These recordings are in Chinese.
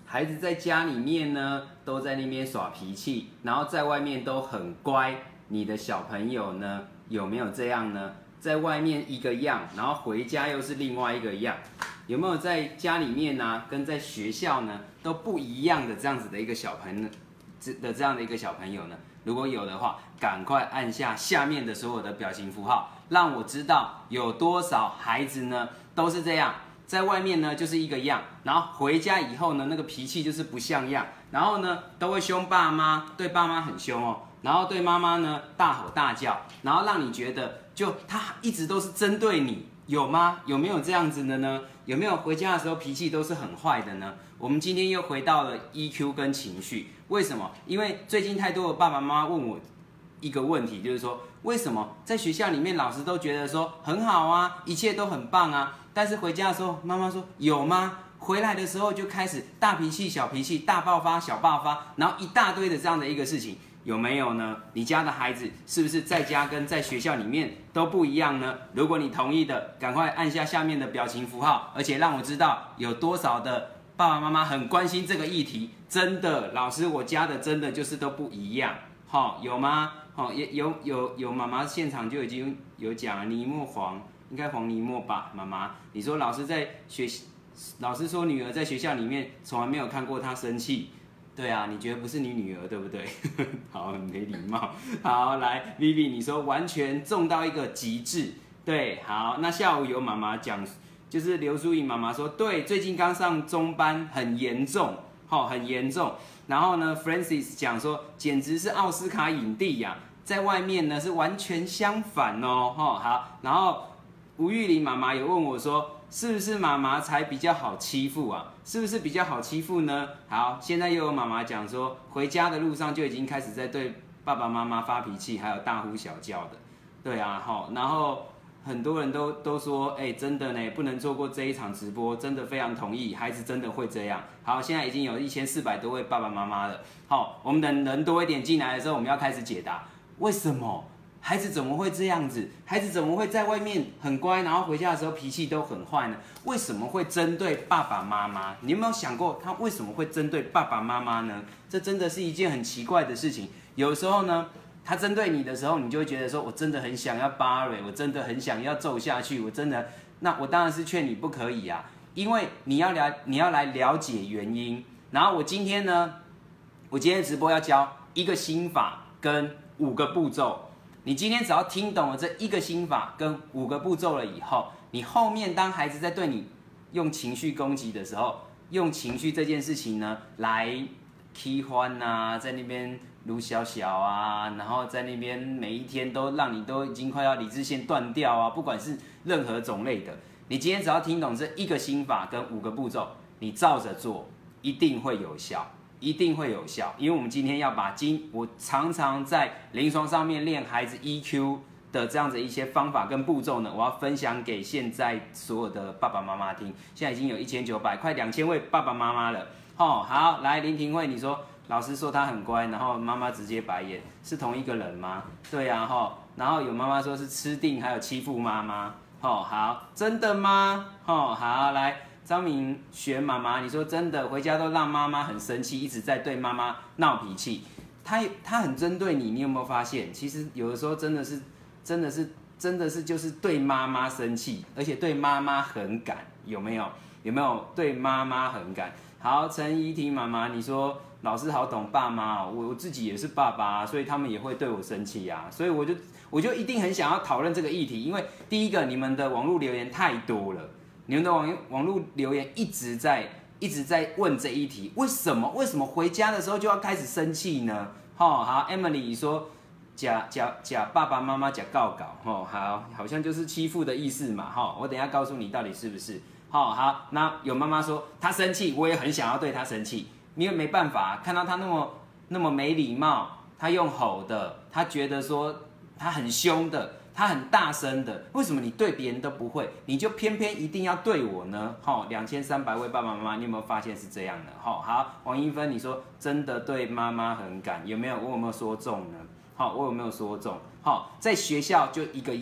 孩子在家里面呢都在那边耍脾气，然后在外面都很乖。你的小朋友呢有没有这样呢？在外面一个样，然后回家又是另外一个样。有没有在家里面呢，跟在学校呢都不一样的这样子的一个小朋友这样的一个小朋友呢？如果有的话，赶快按下下面的所有的表情符号，让我知道有多少孩子呢都是这样，在外面呢就是一个样，然后回家以后呢那个脾气就是不像样，然后呢都会凶爸妈，对爸妈很凶哦，然后对妈妈呢大吼大叫，然后让你觉得就他一直都是针对你，有吗？有没有这样子的呢？有没有回家的时候脾气都是很坏的呢？我们今天又回到了 EQ 跟情绪，为什么？因为最近太多的爸爸妈妈问我一个问题，就是说为什么在学校里面老师都觉得说很好啊，一切都很棒啊，但是回家的时候妈妈说有吗？回来的时候就开始大脾气、小脾气、大爆发、小爆发，然后一大堆的这样的一个事情。有没有呢？你家的孩子是不是在家跟在学校里面都不一样呢？如果你同意的，赶快按下下面的表情符号，而且让我知道有多少的爸爸妈妈很关心这个议题。真的，老师，我家的真的就是都不一样，有吗？也有妈妈现场就已经有讲了，尼莫黄，应该黄尼莫吧？妈妈，你说老师说女儿在学校里面从来没有看过她生气。对啊，你觉得不是你女儿对不对？好，很没礼貌。好，来 Vivi， 你说完全中到一个极致。对，好，那下午有妈妈讲，就是刘淑颖妈妈说，对，最近刚上中班，很严重，很严重。然后呢 ，Francis 讲说，简直是奥斯卡影帝呀，在外面呢是完全相反哦，好。然后吴玉玲妈妈有问我说，是不是妈妈才比较好欺负啊？是不是比较好欺负呢？好，现在又有妈妈讲说，回家的路上就已经开始在对爸爸妈妈发脾气，还有大呼小叫的。对啊，然后很多人都说，真的呢，不能错过这一场直播，真的非常同意，孩子真的会这样。好，现在已经有1400多位爸爸妈妈了。好，我们等人多一点进来的时候，我们要开始解答，为什么？孩子怎么会这样子？孩子怎么会在外面很乖，然后回家的时候脾气都很坏呢？为什么会针对爸爸妈妈？你有没有想过他为什么会针对爸爸妈妈呢？这真的是一件很奇怪的事情。有时候呢，他针对你的时候，你就会觉得说，我真的很想要巴瑞，我真的很想要揍下去，那我当然是劝你不可以啊，因为你要来了解原因。然后我今天的直播要教一个心法跟5个步骤。你今天只要听懂了这一个心法跟5个步骤了以后，你后面当孩子在对你用情绪攻击的时候，用情绪这件事情呢来起欢啊，在那边撸小小啊，然后在那边每一天都让你都已经快要理智线断掉啊，不管是任何种类的，你今天只要听懂这一个心法跟5个步骤，你照着做，一定会有效。一定会有效，因为我们今天要把我常常在临床上面练孩子 EQ 的这样子一些方法跟步骤呢，我要分享给现在所有的爸爸妈妈听。现在已经有1900快2000位爸爸妈妈了。好，来林庭慧，你说老师说他很乖，然后妈妈直接白眼，是同一个人吗？对啊，然后有妈妈说是吃定，还有欺负妈妈。好，真的吗？好，来。张明学妈妈，你说真的，回家都让妈妈很生气，一直在对妈妈闹脾气。他很针对你，你有没有发现？其实有的时候真的是就是对妈妈生气，而且对妈妈很赶，有没有？有没有对妈妈很赶？好，陈怡婷妈妈，你说老师好懂爸妈，我自己也是爸爸，所以他们也会对我生气啊，所以我就一定很想要讨论这个议题，因为第一个，你们的网络留言太多了。你们的网络留言一直在问这一题，为什么回家的时候就要开始生气呢？好 ，Emily 说假爸爸妈妈假告，好像就是欺负的意思嘛，我等一下告诉你到底是不是。好，那有妈妈说她生气，我也很想要对她生气，因为没办法，看到她那么没礼貌，她用吼的，她觉得说她很凶的。他很大声的，为什么你对别人都不会，你就偏偏一定要对我呢？2300位爸爸妈妈，你有没有发现是这样的？好，王英芬，你说真的对妈妈很赶，有没有？我有没有说中呢？我有没有说中？在学校就一个样，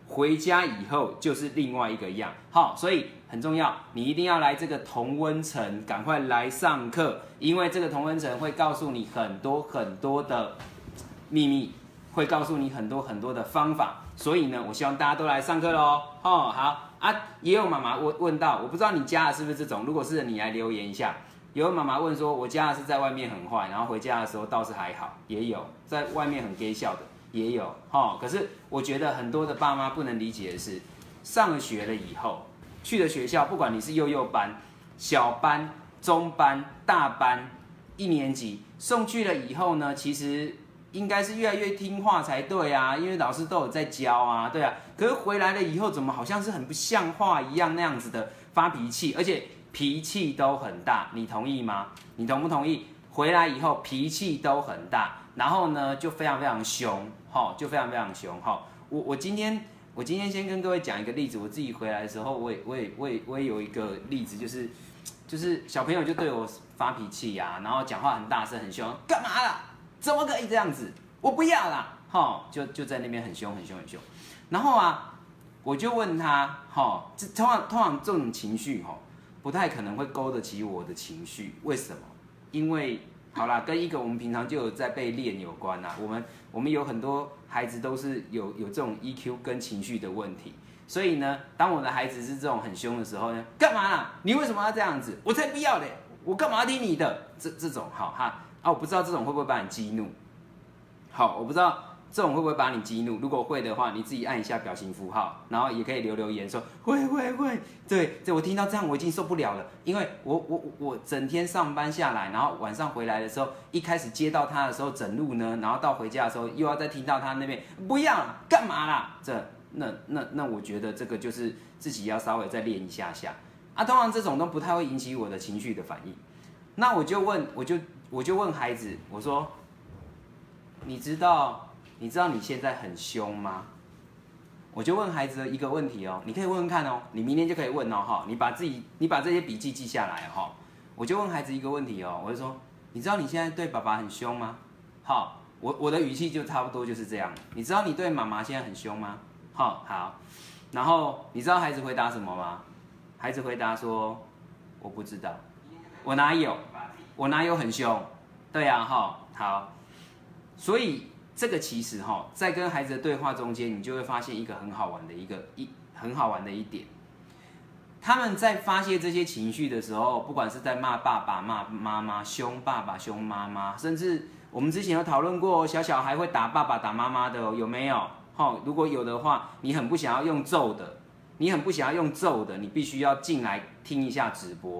回家以后就是另外一个样。好，所以很重要，你一定要来这个同温层，赶快来上课，因为这个同温层会告诉你很多很多的秘密，会告诉你很多很多的方法。所以呢，我希望大家都来上课喽。好啊，也有妈妈问到，我不知道你家的是不是这种，如果是你来留言一下。有妈妈问说，我家的是在外面很坏，然后回家的时候倒是还好，也有在外面很gay笑的，也有可是我觉得很多的爸妈不能理解的是，上了学了以后，去了学校，不管你是幼幼班、小班、中班、大班、1年级，送去了以后呢，其实应该是越来越听话才对啊，因为老师都有在教啊，对啊。可是回来了以后，怎么好像是很不像话一样那样子的发脾气，而且脾气都很大，你同意吗？你同不同意？回来以后脾气都很大，然后呢就非常非常凶，就非常非常凶，我今天先跟各位讲一个例子，我自己回来的时候，我也有一个例子，就是小朋友就对我发脾气呀，然后讲话很大声很凶，干嘛啦？怎么可以这样子？我不要啦，就在那边很凶，然后啊，我就问他，通常这种情绪不太可能会勾得起我的情绪，为什么？因为好啦，跟一个我们平常就有在被练有关啦。我们有很多孩子都是有这种 EQ 跟情绪的问题，所以呢，当我的孩子是这种很凶的时候呢，干嘛啦？你为什么要这样子？我才不要嘞！我干嘛要听你的？这种我不知道这种会不会把你激怒？好，我不知道这种会不会把你激怒？如果会的话，你自己按一下表情符号，然后也可以留言说会。对，我听到这样我已经受不了了，因为我整天上班下来，然后晚上回来的时候，一开始接到他的时候整路呢，然后到回家的时候又要再听到他那边不要干嘛啦？那我觉得这个就是自己要稍微再练一下啊。通常这种都不太会引起我的情绪的反应。那我就问孩子，我说你知道你现在很凶吗？我就问孩子一个问题你可以问问看你明天就可以问你把这些笔记记下来我就问孩子一个问题我就说，你知道你现在对爸爸很凶吗？我的语气就差不多就是这样。你知道你对妈妈现在很凶吗？好，然后你知道孩子回答什么吗？孩子回答说，我不知道，我哪有很凶？对啊好，所以这个其实在跟孩子的对话中间，你就会发现一个很好玩的一点。他们在发泄这些情绪的时候，不管是在骂爸爸、骂妈妈、凶爸爸、凶妈妈，甚至我们之前有讨论过，小孩会打爸爸、打妈妈的有没有？如果有的话，你很不想要用揍的，你必须要进来听一下直播，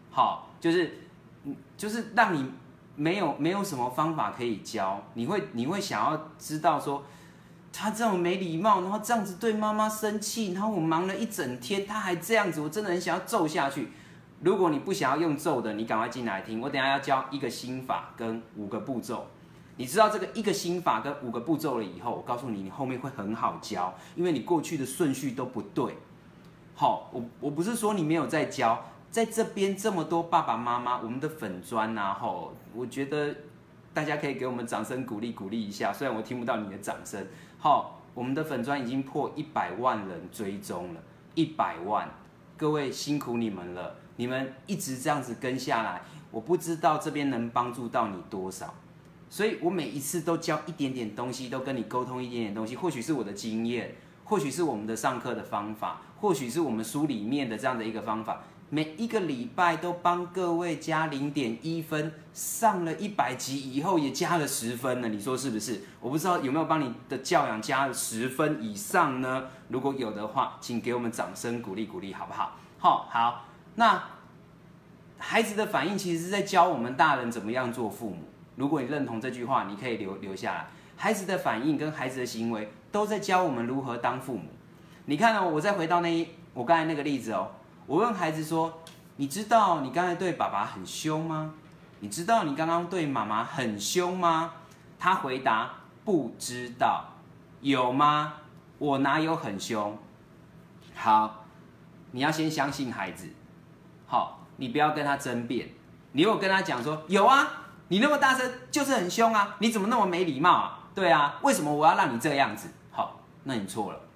就是让你没有什么方法可以教，你会想要知道说，他这种没礼貌，然后这样子对妈妈生气，然后我忙了一整天，他还这样子，我真的很想要揍下去。如果你不想要用揍的，你赶快进来听，我等一下要教一个心法跟5个步骤。你知道这个一个心法跟5个步骤了以后，我告诉你，你后面会很好教，因为你过去的顺序都不对。我不是说你没有在教。在这边这么多爸爸妈妈，我们的粉专我觉得大家可以给我们掌声鼓励一下。虽然我听不到你的掌声，我们的粉专已经破100万人追踪了，100万，各位辛苦你们了，你们一直这样子跟下来，我不知道这边能帮助到你多少，所以我每一次都教一点点东西，都跟你沟通一点点东西，或许是我的经验，或许是我们的上课的方法，或许是我们书里面的这样的一个方法。每一个礼拜都帮各位加0.1分，上了100集以后也加了10分了，你说是不是？我不知道有没有帮你的教养加了10分以上呢？如果有的话，请给我们掌声鼓励，好不好？好，那孩子的反应其实是在教我们大人怎么样做父母。如果你认同这句话，你可以留下来。孩子的反应跟孩子的行为都在教我们如何当父母。你看我再回到我刚才那个例子我问孩子说，你知道你刚才对爸爸很凶吗？你知道你刚刚对妈妈很凶吗？他回答不知道。有吗？我哪有很凶？好，你要先相信孩子，你不要跟他争辩。你如果跟他讲说，有啊，你那么大声就是很凶啊，你怎么那么没礼貌啊？对啊，为什么我要让你这样子？那你错了。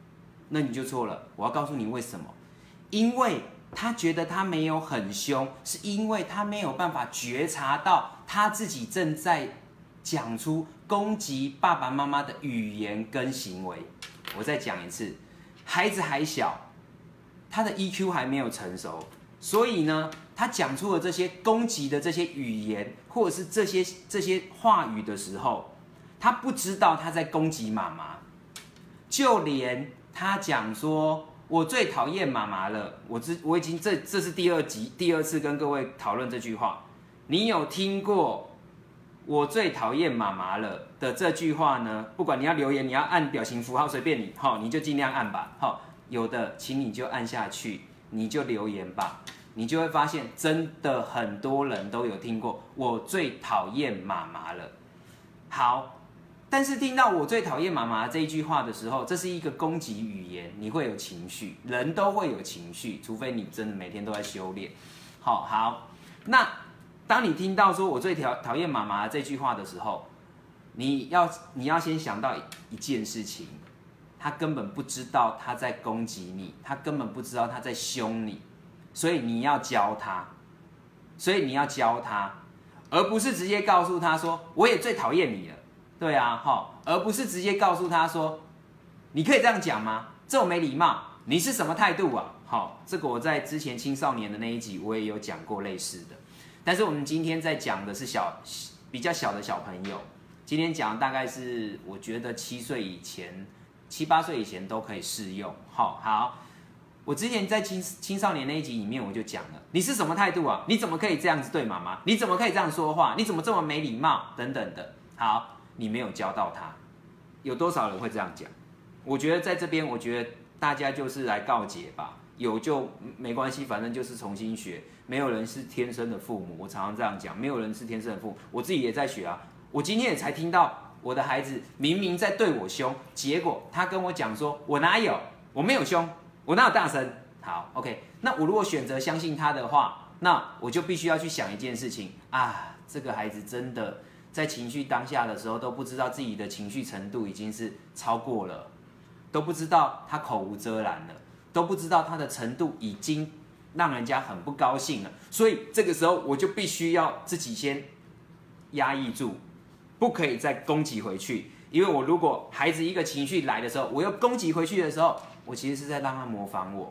那你就错了。我要告诉你为什么，因为他觉得他没有很凶，是因为他没有办法觉察到他自己正在讲出攻击爸爸妈妈的语言跟行为。我再讲一次，孩子还小，他的 EQ 还没有成熟，所以呢，他讲出了这些攻击的这些语言，或者是这些话语的时候，他不知道他在攻击妈妈。就连他讲说我最讨厌妈妈了，我已经这是第二次跟各位讨论这句话。你有听过我最讨厌妈妈了的这句话呢？不管你要留言，你要按表情符号，随便你，你就尽量按吧。有的请你就按下去，你就留言吧，你就会发现真的很多人都有听过我最讨厌妈妈了。好。但是听到我最讨厌妈妈这一句话的时候，这是一个攻击语言，你会有情绪，人都会有情绪，除非你真的每天都在修炼。好，那当你听到说我最讨厌妈妈这句话的时候，你要先想到一件事情，他根本不知道他在攻击你，他根本不知道他在凶你，所以你要教他，而不是直接告诉他说我也最讨厌你了。对啊，而不是直接告诉他说，你可以这样讲吗？这种没礼貌，你是什么态度啊？这个我在之前青少年的那一集我也有讲过类似的，但是我们今天在讲的是比较小的小朋友，今天讲大概是我觉得7岁以前、7、8岁以前都可以适用。好，我之前在青少年那一集里面我就讲了，你是什么态度啊？你怎么可以这样子对妈妈？你怎么可以这样说话？你怎么这么没礼貌？等等的。好。你没有教到他，有多少人会这样讲？我觉得在这边，我觉得大家就是来告解吧，有就没关系，反正就是重新学。没有人是天生的父母，我常常这样讲，没有人是天生的父母，我自己也在学啊。我今天也才听到我的孩子明明在对我凶，结果他跟我讲说，我哪有，我没有凶，我哪有大声？好 ，OK， 那我如果选择相信他的话，那我就必须要去想一件事情啊，这个孩子真的。在情绪当下的时候，都不知道自己的情绪程度已经是超过了，都不知道他口无遮拦了，都不知道他的程度已经让人家很不高兴了。所以这个时候，我就必须要自己先压抑住，不可以再攻击回去。因为我如果孩子一个情绪来的时候，我又攻击回去的时候，我其实是在让他模仿我，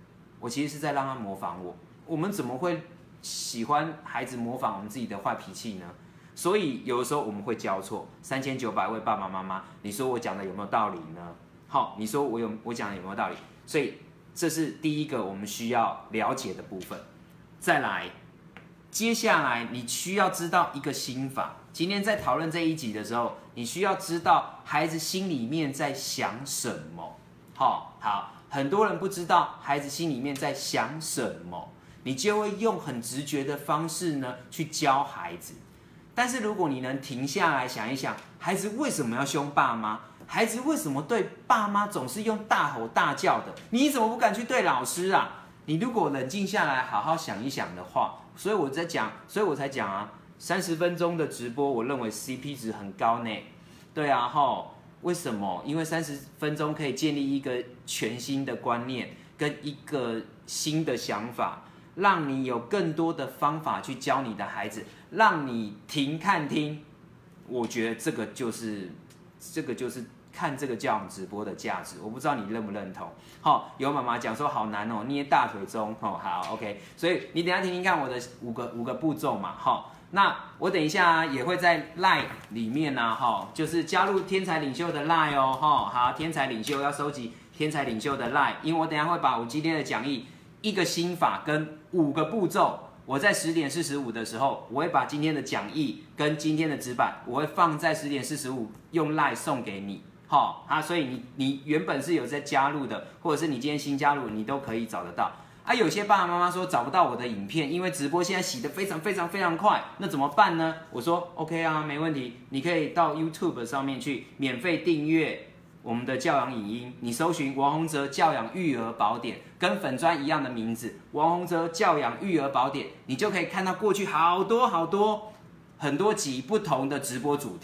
我们怎么会喜欢孩子模仿我们自己的坏脾气呢？所以有的时候我们会交错，3900位爸爸妈妈，你说我讲的有没有道理呢？你说我讲的有没有道理？所以这是第一个我们需要了解的部分。再来，接下来你需要知道一个心法。今天在讨论这一集的时候，你需要知道孩子心里面在想什么。好，很多人不知道孩子心里面在想什么，你就会用很直觉的方式呢去教孩子。但是如果你能停下来想一想，孩子为什么要凶爸妈？孩子为什么对爸妈总是用大吼大叫的？你怎么不敢去对老师啊？你如果冷静下来，好好想一想的话，所以我才讲啊，30分钟的直播，我认为 CP 值很高呢。对啊，为什么？因为30分钟可以建立一个全新的观念跟一个新的想法。让你有更多的方法去教你的孩子，让你停看听，我觉得这个就是看这个教养直播的价值。我不知道你认不认同？有妈妈讲说好难哦，捏大腿中，好 OK， 所以你等一下听听看我的五个步骤嘛，那我等一下也会在 LINE 里面啊，就是加入天才领袖的 LINE 哦，好，天才领袖要收集天才领袖的 LINE， 因为我等一下会把我今天的讲义。一个心法跟5个步骤，我在10点45的时候，我会把今天的讲义跟今天的纸板，我会放在10点45用 LINE 送给你，所以你原本是有在加入的，或者是你今天新加入，你都可以找得到。有些爸爸妈妈说找不到我的影片，因为直播现在洗得非常非常非常快，那怎么办呢？我说 OK 啊，没问题，你可以到 YouTube 上面去免费订阅。我们的教养影音，你搜寻王洪哲教养育儿宝典，跟粉专一样的名字，王洪哲教养育儿宝典，你就可以看到过去很多集不同的直播主题。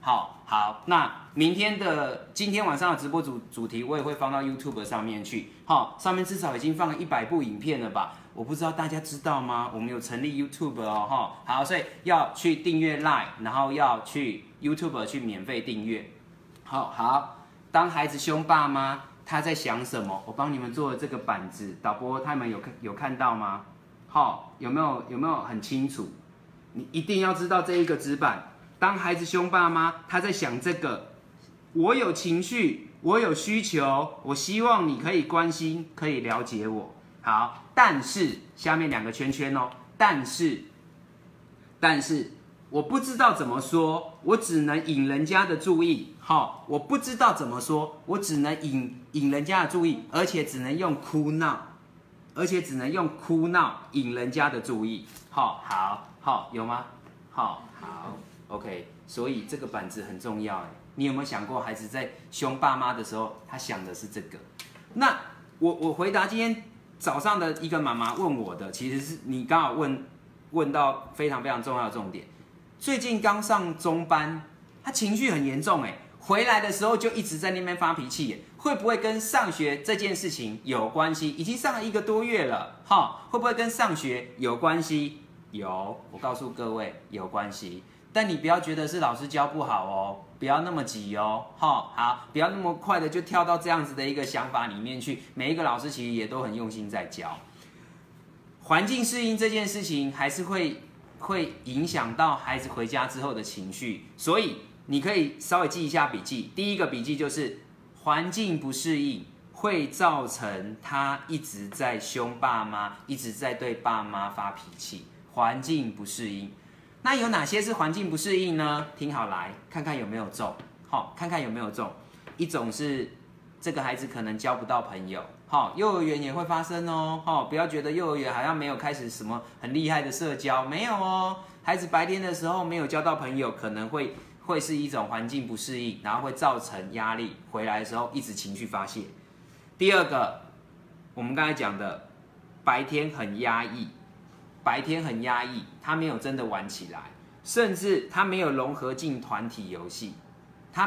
好，那今天晚上的直播主题我也会放到 YouTube 上面去，上面至少已经放了100部影片了吧？我不知道大家知道吗？我们有成立 YouTube 哦，好，所以要去订阅 Line， 然后要去 YouTube 去免费订阅。好，当孩子凶爸妈，他在想什么？我帮你们做了这个板子，导播他们有看到吗？有没有很清楚？你一定要知道这一个纸板。当孩子凶爸妈，他在想这个，我有情绪，我有需求，我希望你可以关心，可以了解我。好，但是下面2个圈圈哦，但是我不知道怎么说，我只能引人家的注意。我不知道怎么说，我只能引人家的注意，而且只能用哭闹引人家的注意。好，有吗？好。OK， 所以这个板子很重要。你有没有想过，孩子在凶爸妈的时候，他想的是这个？那我回答今天早上的一个妈妈问我的，其实是你刚好问到非常非常重要的重点。最近刚上中班，他情绪很严重，回来的时候就一直在那边发脾气，会不会跟上学这件事情有关系？已经上了1个多月了，会不会跟上学有关系？有，我告诉各位有关系。但你不要觉得是老师教不好哦，不要那么急哦，好，不要那么快的就跳到这样子的一个想法里面去。每一个老师其实也都很用心在教。环境适应这件事情还是会影响到孩子回家之后的情绪，所以你可以稍微记一下笔记。第一个笔记就是环境不适应会造成他一直在凶爸妈，一直在对爸妈发脾气。环境不适应。那有哪些是环境不适应呢？听好来，看看有没有中。看看有没有中。一种是这个孩子可能交不到朋友，幼儿园也会发生哦。不要觉得幼儿园好像没有开始什么很厉害的社交，没有哦。孩子白天的时候没有交到朋友，可能会是一种环境不适应，然后会造成压力，回来的时候一直情绪发泄。第二个，我们刚才讲的，白天很压抑。他没有真的玩起来，甚至他没有融合进团体游戏，他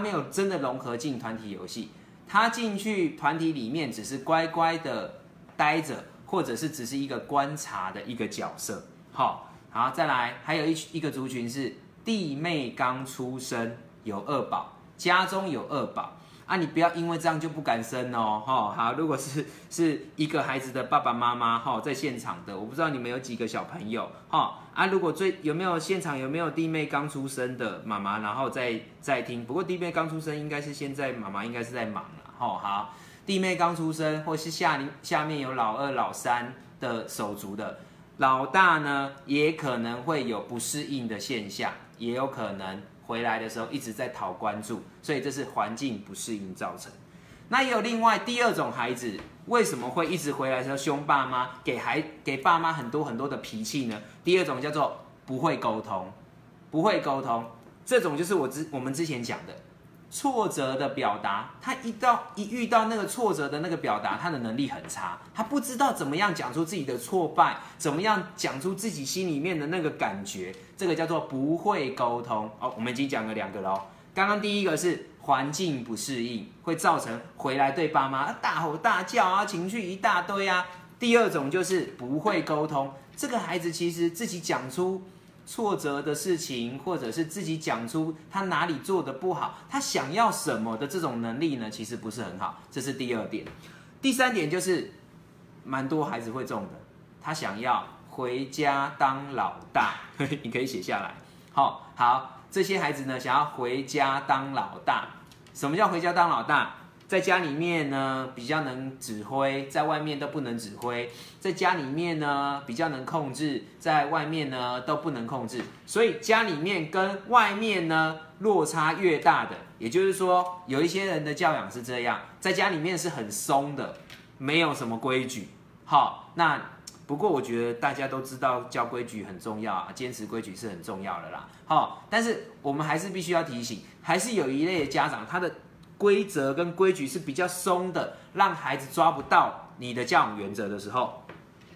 进去团体里面只是乖乖的待着，或者是只是一个观察的一个角色。好，再来还有一个族群是弟妹刚出生有2宝，家中有2宝。你不要因为这样就不敢生哦。好，如果是一个孩子的爸爸妈妈在现场的，我不知道你们有几个小朋友如果现场有没有弟妹刚出生的妈妈，然后再听。不过弟妹刚出生应该是现在妈妈应该是在忙了。好，弟妹刚出生或是下面有老2、老3的手足的，老大呢也可能会有不适应的现象，也有可能回来的时候一直在讨关注，所以这是环境不适应造成。那也有另外第2种孩子，为什么会一直回来的时候凶爸妈，给爸妈很多很多的脾气呢？第2种叫做不会沟通，这种就是我们之前讲的挫折的表达，他一遇到那个挫折的那个表达，他的能力很差，他不知道怎么样讲出自己的挫败，怎么样讲出自己心里面的那个感觉，这个叫做不会沟通。我们已经讲了2个了。刚刚第1个是环境不适应，会造成回来对爸妈大吼大叫情绪一大堆第2种就是不会沟通，这个孩子其实自己讲出挫折的事情，或者是自己讲出他哪里做的不好，他想要什么的这种能力呢，其实不是很好，这是第2点。第3点就是蛮多孩子会中的，他想要回家当老大，你可以写下来。好，这些孩子呢想要回家当老大。什么叫回家当老大？在家里面呢比较能指挥，在外面都不能指挥。在家里面呢比较能控制，在外面呢都不能控制。所以家里面跟外面呢落差越大的，也就是说有一些人的教养是这样，在家里面是很松的，没有什么规矩。那不过我觉得大家都知道教规矩很重要坚持规矩是很重要的啦。但是我们还是必须要提醒，还是有一类的家长，他的规则跟规矩是比较松的，让孩子抓不到你的教养原则的时候，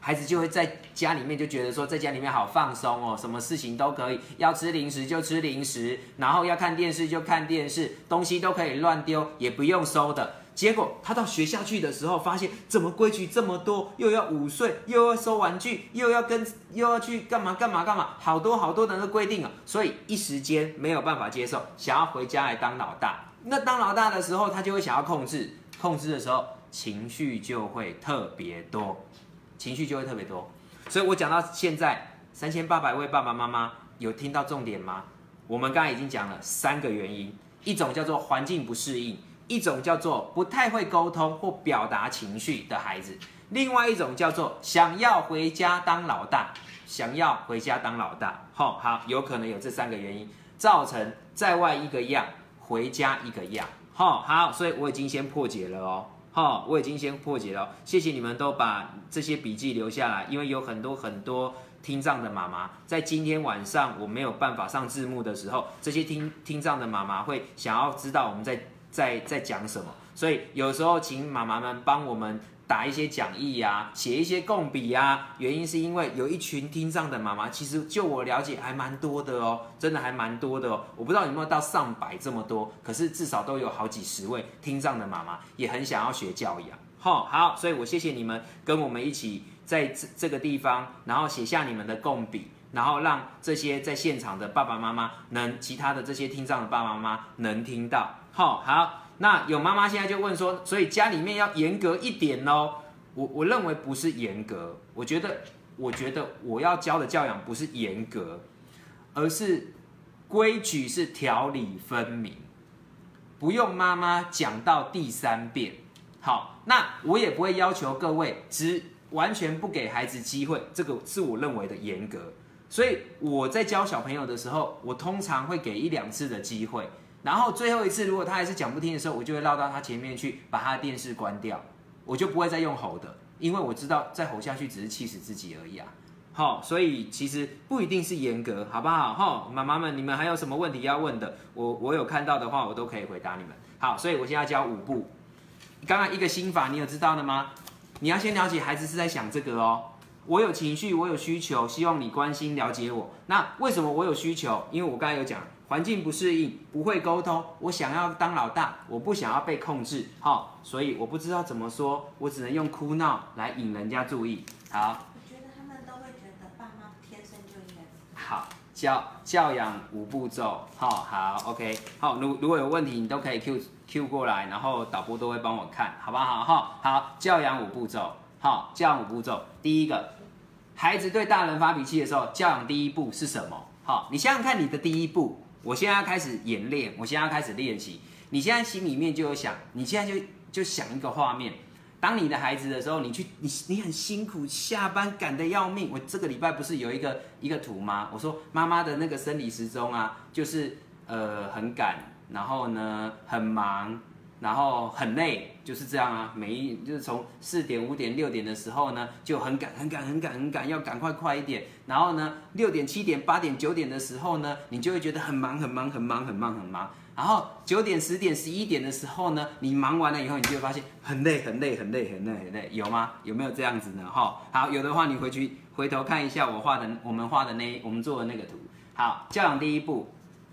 孩子就会在家里面就觉得说，在家里面好放松哦，什么事情都可以，要吃零食就吃零食，然后要看电视就看电视，东西都可以乱丢，也不用收的。结果他到学校去的时候，发现怎么规矩这么多，又要午睡，又要收玩具，又要去干嘛，好多的那个规定啊，所以一时间没有办法接受，想要回家来当老大。那当老大的时候，他就会想要控制的时候，情绪就会特别多，所以我讲到现在，3800位爸爸妈妈有听到重点吗？我们刚才已经讲了3个原因，一种叫做环境不适应。一种叫做不太会沟通或表达情绪的孩子，另外一种叫做想要回家当老大，好，有可能有这3个原因，造成在外一个样，回家一个样，好，所以我已经先破解了哦，谢谢你们都把这些笔记留下来，因为有很多听障的妈妈，在今天晚上我没有办法上字幕的时候，这些听障的妈妈会想要知道我们在讲什么，所以有时候请妈妈们帮我们打一些讲义啊，写一些共笔啊。原因是因为有一群听障的妈妈，其实就我了解还蛮多的哦，真的还蛮多的哦。我不知道有没有到上百这么多，可是至少都有好几十位听障的妈妈也很想要学教养。好，所以我谢谢你们跟我们一起在这个地方，然后写下你们的共笔。然后让这些在现场的爸爸妈妈其他的这些听障的爸爸妈妈能听到。好，那有妈妈现在就问说，所以家里面要严格一点咯。我认为不是严格，我觉得我要教的教养不是严格，而是规矩是条理分明，不用妈妈讲到第3遍。好，那我也不会要求各位完全不给孩子机会，这个是我认为的严格。所以我在教小朋友的时候，我通常会给1、2次的机会，然后最后一次如果他还是讲不听的时候，我就会绕到他前面去把他的电视关掉，我就不会再用吼的，因为我知道再吼下去只是气死自己而已啊。所以其实不一定是严格，好不好？妈妈们，你们还有什么问题要问的？我有看到的话，我都可以回答你们。好，所以我现在教5步。刚刚一个心法，你有知道的吗？你要先了解孩子是在想这个哦。我有情绪，我有需求，希望你关心了解我。那为什么我有需求？因为我刚才有讲，环境不适应，不会沟通，我想要当老大，我不想要被控制，所以我不知道怎么说，我只能用哭闹来引人家注意。好， 我觉得他们都会觉得爸妈天生就应该。 好，教养5步骤，好 ，OK， 好，如果有问题，你都可以 Q 过来，然后导播都会帮我看，好不好？好，教养5步骤，第一个。孩子对大人发脾气的时候，教养第1步是什么？你想想看你的第1步。我现在要开始演练，我现在要开始练习。你现在心里面就有想，你现在就想一个画面。当你的孩子的时候，你很辛苦，下班赶得要命。我这个礼拜不是有一个图吗？我说妈妈的那个生理时钟啊，就是很赶，然后呢很忙。然后很累，就是这样啊。就是从4点、5点、6点的时候呢，就很赶，要赶快一点。然后呢，6点、7点、8点、9点的时候呢，你就会觉得很忙。然后9点、10点、11点的时候呢，你忙完了以后，你就会发现很累，有吗？有没有这样子呢？好，有的话你回头看一下我们做的那个图。好，教养第1步，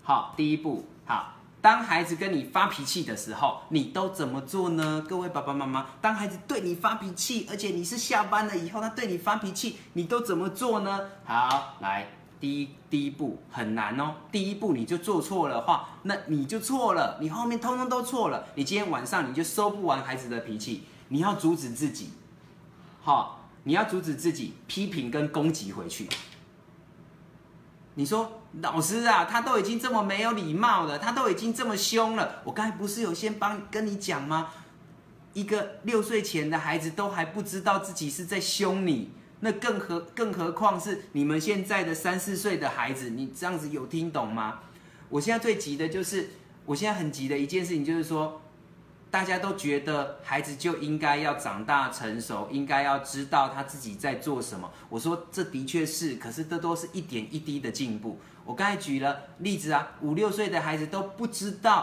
当孩子跟你发脾气的时候，你都怎么做呢？各位爸爸妈妈，当孩子对你发脾气，而且你是下班了以后，他对你发脾气，你都怎么做呢？好，来，第一步很难哦。第1步你就做错了话，那你就错了，你后面通通都错了。你今天晚上你就收不完孩子的脾气，你要阻止自己，你要阻止自己批评跟攻击回去。你说老师啊，他都已经这么没有礼貌了，他都已经这么凶了，我刚才不是有先跟你讲吗？一个6岁前的孩子都还不知道自己是在凶你，那更何况是你们现在的3、4岁的孩子，你这样子有听懂吗？我现在最急的就是，我现在很急的一件事情就是说，大家都觉得孩子就应该要长大成熟，应该要知道他自己在做什么。我说这的确是，可是这都是一点一滴的进步。我刚才举了例子啊，5、6岁的孩子都不知道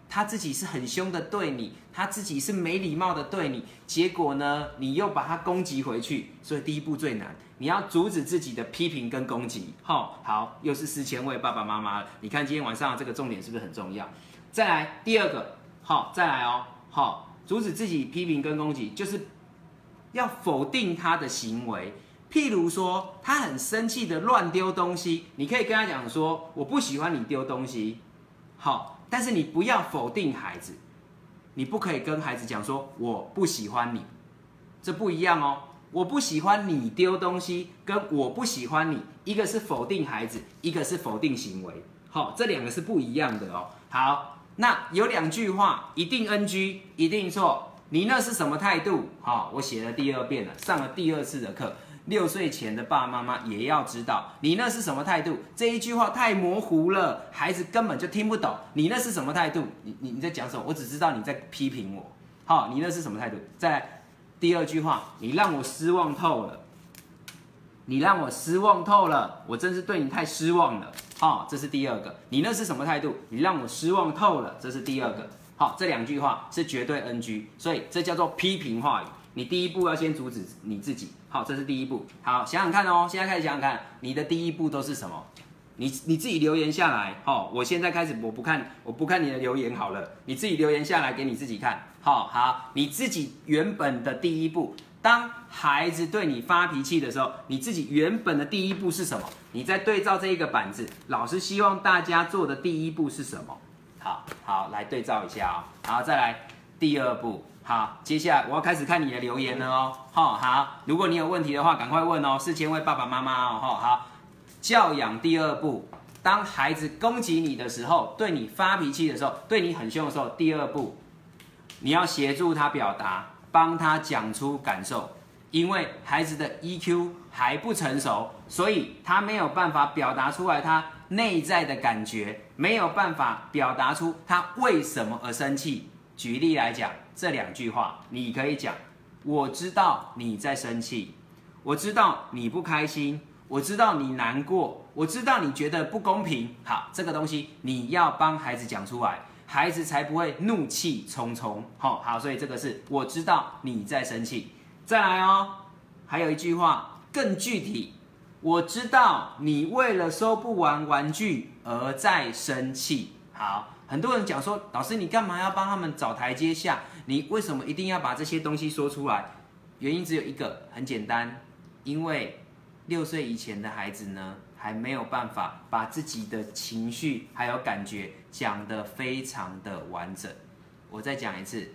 他自己是很凶的对你，他自己是没礼貌的对你，结果呢，你又把他攻击回去，所以第一步最难，你要阻止自己的批评跟攻击。好，又是4000位爸爸妈妈了，你看今天晚上这个重点是不是很重要？再来第二个，再来哦，阻止自己批评跟攻击，就是要否定他的行为。譬如说，他很生气的乱丢东西，你可以跟他讲说，我不喜欢你丢东西，但是你不要否定孩子，你不可以跟孩子讲说我不喜欢你，这不一样哦。我不喜欢你丢东西，跟我不喜欢你，一个是否定孩子，一个是否定行为，这2个是不一样的哦。好，那有2句话，一定 NG， 一定错。你那是什么态度？我写了第2遍了，上了第2次的课。6岁前的爸爸妈妈也要知道，你那是什么态度？这一句话太模糊了，孩子根本就听不懂。你那是什么态度？你在讲什么？我只知道你在批评我。你那是什么态度？再来第2句话，你让我失望透了。你让我失望透了，我真是对你太失望了。这是第2个。你那是什么态度？你让我失望透了，这是第2个。这2句话是绝对 NG， 所以这叫做批评话语。你第一步要先阻止你自己，这是第一步。好，想想看哦，现在开始想想看，你的第一步都是什么？你自己留言下来。我现在开始，我不看你的留言好了，你自己留言下来给你自己看。好，你自己原本的第一步，当孩子对你发脾气的时候，你自己原本的第一步是什么？你再对照这一个板子，老师希望大家做的第一步是什么？好，来对照一下哦。好，再来第2步。好，接下来我要开始看你的留言了哦。好，如果你有问题的话，赶快问哦。4000位爸爸妈妈哦。好，教养第2步，当孩子攻击你的时候，对你发脾气的时候，对你很凶的时候，第2步，你要协助他表达，帮他讲出感受。因为孩子的 EQ 还不成熟，所以他没有办法表达出来他内在的感觉，没有办法表达出他为什么而生气。举例来讲，这2句话，你可以讲：我知道你在生气，我知道你不开心，我知道你难过，我知道你觉得不公平。好，这个东西你要帮孩子讲出来，孩子才不会怒气冲冲。好，所以这个是我知道你在生气。再来哦，还有一句话更具体，我知道你为了收不完玩具而在生气。好。很多人讲说，老师你干嘛要帮他们找台阶下？你为什么一定要把这些东西说出来？原因只有一个，很简单，因为6岁以前的孩子呢，还没有办法把自己的情绪还有感觉讲得非常的完整。我再讲一次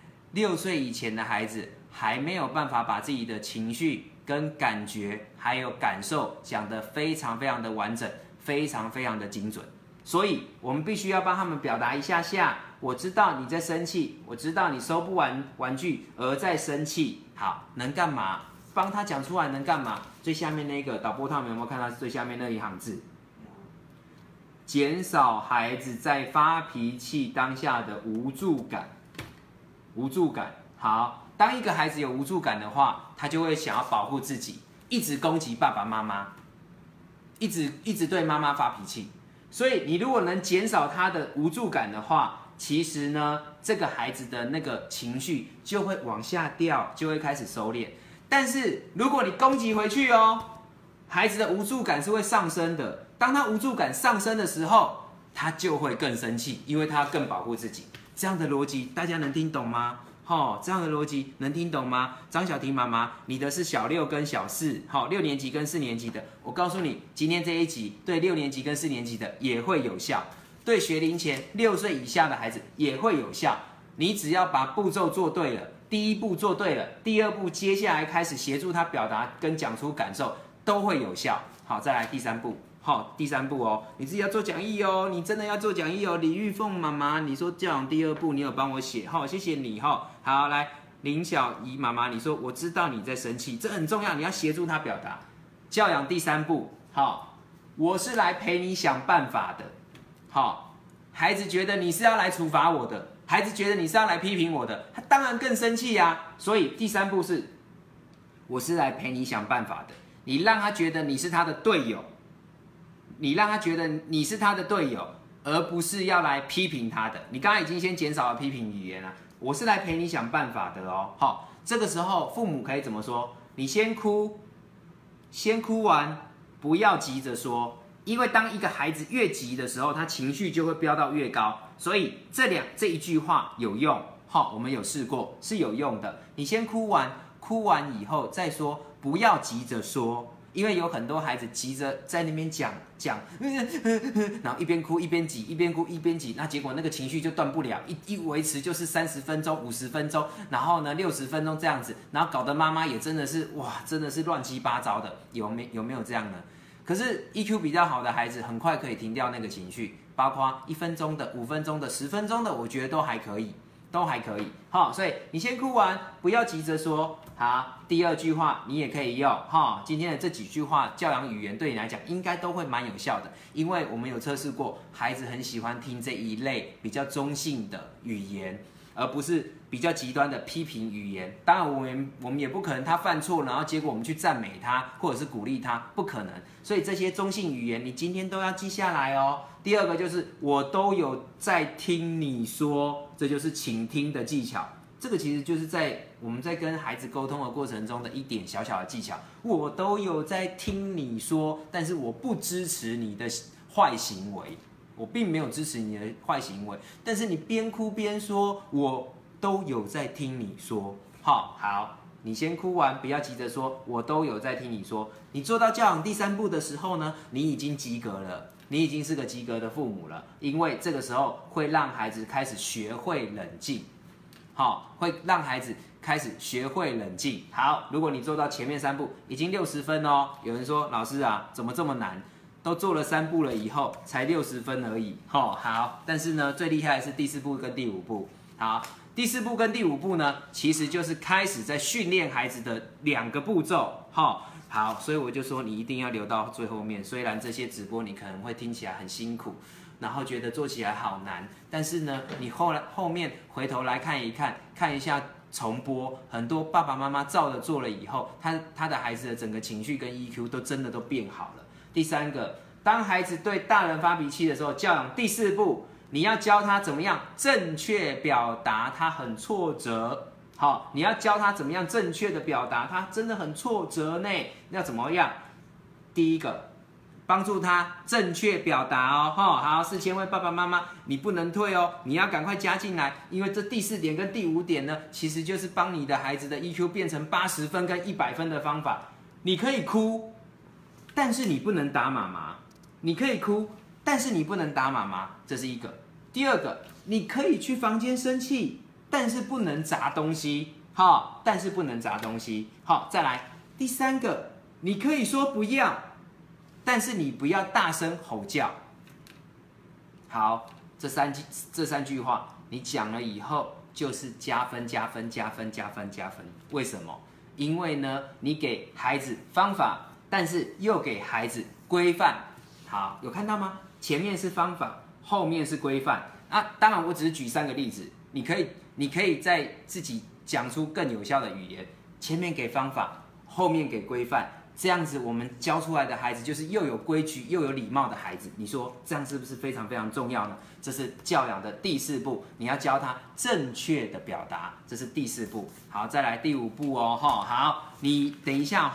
，6岁以前的孩子还没有办法把自己的情绪跟感觉还有感受讲得非常非常的完整，非常非常的精准。所以我们必须要帮他们表达一下下，我知道你在生气，我知道你收不完玩具而在生气。好，能干嘛？帮他讲出来能干嘛？最下面那个导播他们有没有看到最下面那一行字？减少孩子在发脾气当下的无助感。无助感。好，当一个孩子有无助感的话，他就会想要保护自己，一直攻击爸爸妈妈，一直对妈妈发脾气。所以你如果能减少他的无助感的话，其实呢，这个孩子的那个情绪就会往下掉，就会开始收敛。但是如果你攻击回去哦，孩子的无助感是会上升的。当他无助感上升的时候，他就会更生气，因为他更保护自己。这样的逻辑大家能听懂吗？这样的逻辑能听懂吗？张小婷妈妈，你的是小6跟小4，6年级跟4年级的。我告诉你，今天这一集对6年级跟4年级的也会有效，对学龄前6岁以下的孩子也会有效。你只要把步骤做对了，第1步做对了，第2步接下来开始协助他表达跟讲出感受，都会有效。好，再来第3步。第3步哦，你自己要做讲义哦，你真的要做讲义哦。李玉凤妈妈，你说教养第2步，你有帮我写，谢谢你。好，来林小怡妈妈，你说我知道你在生气，这很重要，你要协助他表达。教养第3步，我是来陪你想办法的。孩子觉得你是要来处罚我的，孩子觉得你是要来批评我的，他当然更生气呀。所以第3步是，我是来陪你想办法的。你让他觉得你是他的队友。你让他觉得你是他的队友， 而不是要来批评他的。你刚才已经先减少了批评语言了，我是来陪你想办法的哦。好，这个时候父母可以怎么说？你先哭，先哭完，不要急着说，因为当一个孩子越急的时候，他情绪就会飙到越高。所以这一句话有用，好，我们有试过是有用的。你先哭完，哭完以后再说，不要急着说。因为有很多孩子急着在那边讲，然后一边哭一边挤，一边哭一边挤，那结果那个情绪就断不了，一维持就是30分钟、50分钟，然后呢60分钟这样子，然后搞得妈妈也真的是哇，真的是乱七八糟的，有没有这样呢？可是 EQ 比较好的孩子，很快可以停掉那个情绪，包括1分钟的、5分钟的、10分钟的，我觉得都还可以。好，所以你先哭完，不要急着说。好，第二句话你也可以用哈。今天的这几句话教养语言对你来讲应该都会蛮有效的，因为我们有测试过，孩子很喜欢听这一类比较中性的语言，而不是比较极端的批评语言。当然我们也不可能他犯错，然后结果我们去赞美他或者是鼓励他，不可能。所以这些中性语言你今天都要记下来哦。第二个就是我都有在听你说，这就是倾听的技巧。这个其实就是我们在跟孩子沟通的过程中的一点小小的技巧。我都有在听你说，但是我不支持你的坏行为，我并没有支持你的坏行为，但是你边哭边说，我都有在听你说。好，你先哭完，不要急着说，我都有在听你说。你做到教养第3步的时候呢，你已经及格了。你已经是个及格的父母了，因为这个时候会让孩子开始学会冷静，会让孩子开始学会冷静。好，如果你做到前面3步，已经60分哦。有人说老师啊，怎么这么难？都做了3步了以后，才60分而已。好，但是呢，最厉害的是第4步跟第5步。好，第4步跟第5步呢，其实就是开始在训练孩子的2个步骤。好，所以我就说你一定要留到最后面。虽然这些直播你可能会听起来很辛苦，然后觉得做起来好难，但是呢，你后面回头来看一下重播，很多爸爸妈妈照着做了以后，他的孩子的整个情绪跟 EQ 都真的都变好了。第3个，当孩子对大人发脾气的时候，教养第4步，你要教他怎么样正确表达他很挫折。好，你要教他怎么样正确的表达，他真的很挫折呢。要怎么样？第一个，帮助他正确表达哦。好，4000位爸爸妈妈，你不能退哦，你要赶快加进来，因为这第4点跟第5点呢，其实就是帮你的孩子的 EQ 变成80分跟100分的方法。你可以哭，但是你不能打妈妈。你可以哭，但是你不能打妈妈，这是一个。第二个，你可以去房间生气。但是不能砸东西，但是不能砸东西。好，再来第3个，你可以说不要，但是你不要大声吼叫。好，这三句话你讲了以后，就是加分。为什么？因为呢，你给孩子方法，但是又给孩子规范。好，有看到吗？前面是方法，后面是规范。当然，我只是举3个例子，你可以再自己讲出更有效的语言，前面给方法，后面给规范，这样子我们教出来的孩子就是又有规矩又有礼貌的孩子。你说这样是不是非常非常重要呢？这是教养的第4步，你要教他正确的表达，这是第4步。好，再来第5步哦。好，你等一下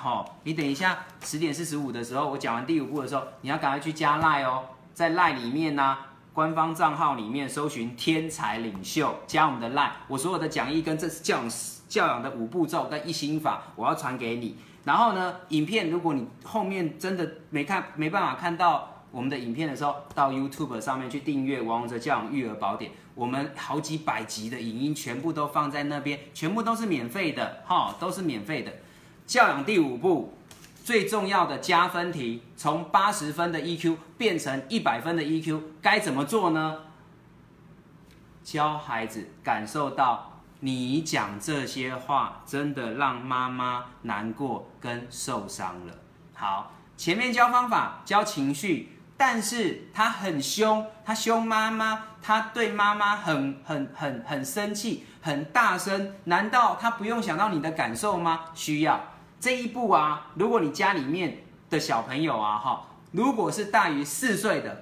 10点45的时候，我讲完第5步的时候，你要赶快去加 LINE 哦，在 LINE 里面呢。官方账号里面搜寻天才领袖，加我们的 LINE， 我所有的讲义跟这次教养的5步骤跟1心法，我要传给你。然后呢，影片如果你后面真的没办法看到我们的影片的时候，到 YouTube 上面去订阅王者教养育儿宝典，我们好几百集的影音全部都放在那边，全部都是免费的，都是免费的。教养第5步。最重要的加分题，从80分的 EQ 变成100分的 EQ， 该怎么做呢？教孩子感受到你讲这些话真的让妈妈难过跟受伤了。好，前面教方法，教情绪，但是他很凶，他凶妈妈，他对妈妈很生气，很大声，难道他不用想到你的感受吗？需要。这一步啊，如果你家里面的小朋友啊，如果是大于4岁的，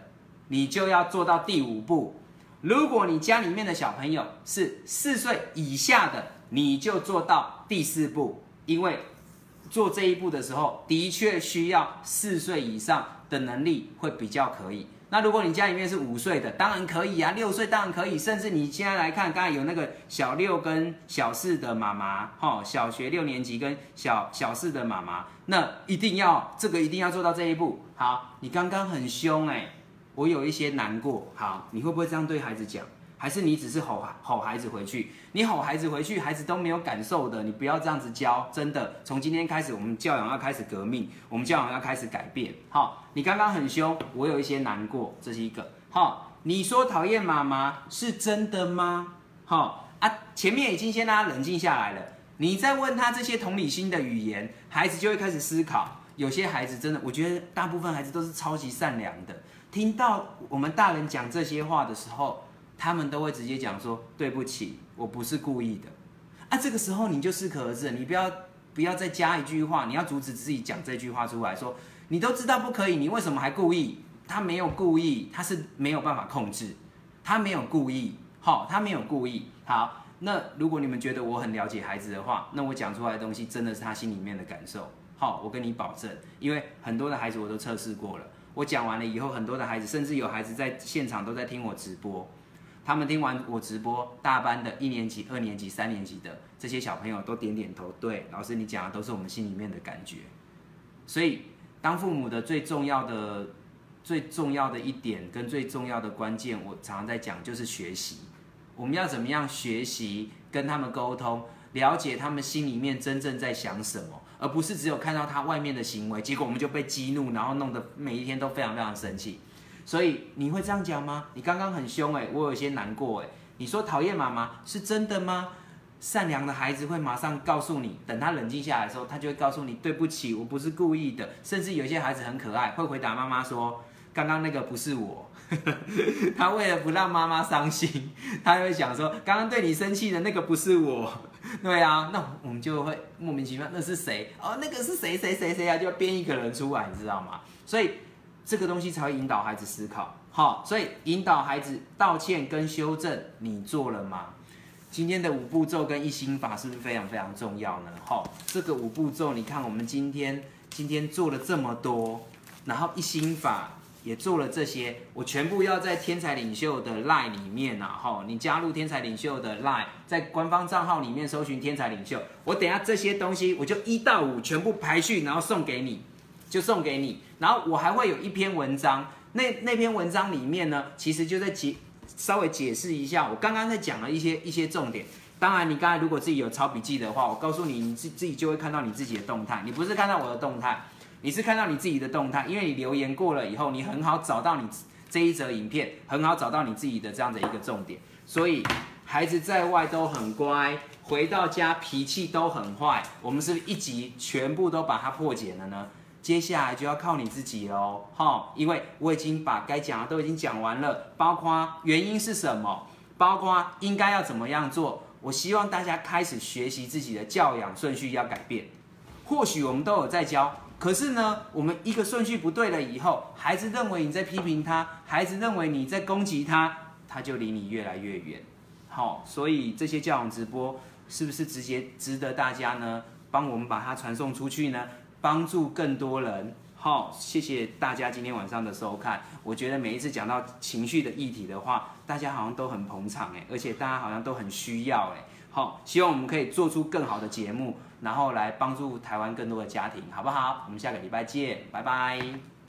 你就要做到第5步。如果你家里面的小朋友是4岁以下的，你就做到第4步，因为做这一步的时候，的确需要4岁以上的能力会比较可以。那如果你家里面是5岁的，当然可以啊，6岁当然可以，甚至你现在来看，刚才有那个小6跟小4的妈妈，小学6年级跟小4的妈妈，那一定要做到这一步。好，你刚刚很凶我有一些难过。好，你会不会这样对孩子讲？还是你只是吼孩子回去？你吼孩子回去，孩子都没有感受的。你不要这样子教，真的。从今天开始，我们教养要开始革命，我们教养要开始改变。好，你刚刚很凶，我有一些难过，这是一个。好，你说讨厌妈妈是真的吗？好啊，前面已经先让他冷静下来了。你再问他这些同理心的语言，孩子就会开始思考。有些孩子真的，我觉得大部分孩子都是超级善良的。听到我们大人讲这些话的时候，他们都会直接讲说对不起，我不是故意的啊。这个时候你就适可而止，你不要再加一句话，你要阻止自己讲这句话出来，说你都知道不可以，你为什么还故意？他没有故意，他是没有办法控制，他没有故意，他没有故意。好，那如果你们觉得我很了解孩子的话，那我讲出来的东西真的是他心里面的感受。好，我跟你保证，因为很多的孩子我都测试过了，我讲完了以后，很多的孩子，甚至有孩子在现场都在听我直播。他们听完我直播，大班的1年级、2年级、3年级的这些小朋友都点点头，对，老师你讲的都是我们心里面的感觉。所以，当父母的最重要的一点跟最重要的关键，我常常在讲，就是学习。我们要怎么样学习，跟他们沟通，了解他们心里面真正在想什么，而不是只有看到他外面的行为，结果我们就被激怒，然后弄得每一天都非常非常生气。所以你会这样讲吗？你刚刚很凶我有些难过你说讨厌妈妈是真的吗？善良的孩子会马上告诉你，等他冷静下来的时候，他就会告诉你对不起，我不是故意的。甚至有些孩子很可爱，会回答妈妈说刚刚那个不是我。他为了不让妈妈伤心，他会想说刚刚对你生气的那个不是我。对啊，那我们就会莫名其妙，那是谁？那个是谁谁谁谁啊，就要编一个人出来，你知道吗？所以这个东西才会引导孩子思考。好，所以引导孩子道歉跟修正，你做了吗？今天的5步骤跟1心法是不是非常非常重要呢？这个5步骤，你看我们今天做了这么多，然后1心法也做了这些，我全部要在天才领袖的 LINE 里面你加入天才领袖的 LINE， 在官方账号里面搜寻天才领袖，我等一下这些东西我就1到5全部排序，然后送给你。然后我还会有一篇文章，那篇文章里面呢，其实就在稍微解释一下我刚刚在讲的一些重点。当然，你刚才如果自己有抄笔记的话，我告诉你，你自己就会看到你自己的动态。你不是看到我的动态，你是看到你自己的动态，因为你留言过了以后，你很好找到你这一则影片，很好找到你自己的这样的一个重点。所以孩子在外都很乖，回到家脾气都很坏，我们是不是一集全部都把它破解了呢？接下来就要靠你自己喽，因为我已经把该讲的都已经讲完了，包括原因是什么，包括应该要怎么样做。我希望大家开始学习自己的教养顺序要改变。或许我们都有在教，可是呢，我们一个顺序不对了以后，孩子认为你在批评他，孩子认为你在攻击他，他就离你越来越远。所以这些教养直播是不是直接值得大家呢帮我们把它传送出去呢？帮助更多人。谢谢大家今天晚上的收看。我觉得每一次讲到情绪的议题的话，大家好像都很捧场而且大家好像都很需要希望我们可以做出更好的节目，然后来帮助台湾更多的家庭，好不好？我们下个礼拜见，拜拜。